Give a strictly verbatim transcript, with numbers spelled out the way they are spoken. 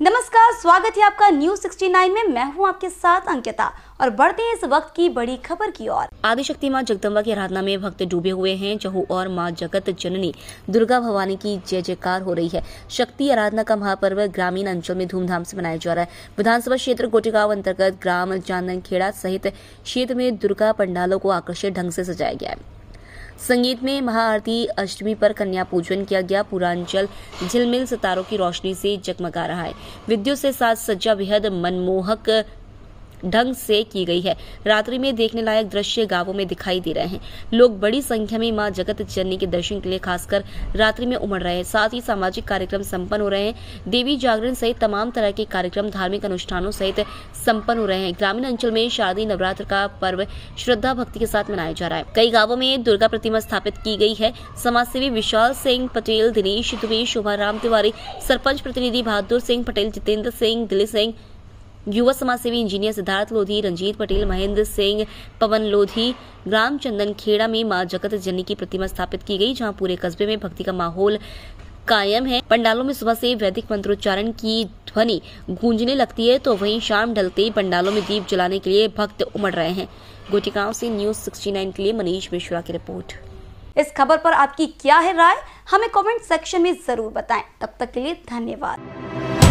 नमस्कार, स्वागत है आपका न्यूज सिक्सटी नाइन में। मैं हूं आपके साथ अंकिता और बढ़ते हैं इस वक्त की बड़ी खबर की ओर। आदिशक्ति मां जगदम्बा की आराधना में भक्त डूबे हुए हैं। चहु और मां जगत जननी दुर्गा भवानी की जय जयकार हो रही है। शक्ति आराधना का महापर्व ग्रामीण अंचल में धूमधाम से मनाया जा रहा है। विधानसभा क्षेत्र गोटेगांव अंतर्गत ग्राम चांदनखेड़ा सहित क्षेत्र में दुर्गा पंडालों को आकर्षक ढंग से सजाया गया है। संगीत में महाआरती, अष्टमी पर कन्या पूजन किया गया। पूरा अंचल झिलमिल सितारों की रोशनी से जगमगा रहा है। विद्युत से साज सज्जा बेहद मनमोहक ढंग से की गई है। रात्रि में देखने लायक दृश्य गांवों में दिखाई दे रहे हैं। लोग बड़ी संख्या में मां जगत जननी के दर्शन के लिए खासकर रात्रि में उमड़ रहे हैं। साथ ही सामाजिक कार्यक्रम संपन्न हो रहे हैं। देवी जागरण सहित तमाम तरह के कार्यक्रम धार्मिक अनुष्ठानों सहित संपन्न हो रहे हैं। ग्रामीण अंचल में शारदीय नवरात्र का पर्व श्रद्धा भक्ति के साथ मनाया जा रहा है। कई गाँवों में दुर्गा प्रतिमा स्थापित की गई है। समाजसेवी विशाल सिंह पटेल, दिनेश दुबे, शोभाराम तिवारी, सरपंच प्रतिनिधि बहादुर सिंह पटेल, जितेंद्र सिंह, दिलीप सिंह, युवा समाजसेवी इंजीनियर सिद्धार्थ लोधी, रंजीत पटेल, महेंद्र सिंह, पवन लोधी, ग्राम चंदनखेड़ा में मां जगत जननी की प्रतिमा स्थापित की गई, जहां पूरे कस्बे में भक्ति का माहौल कायम है। पंडालों में सुबह से वैदिक मंत्रोच्चारण की ध्वनि गूंजने लगती है, तो वहीं शाम ढलते ही पंडालों में दीप जलाने के लिए भक्त उमड़ रहे हैं। गोटेगांव से न्यूज सिक्सटी नाइन के लिए मनीष मिश्रा की रिपोर्ट। इस खबर पर आपकी क्या है राय, हमें कमेंट सेक्शन में जरूर बताएं। तब तक के लिए धन्यवाद।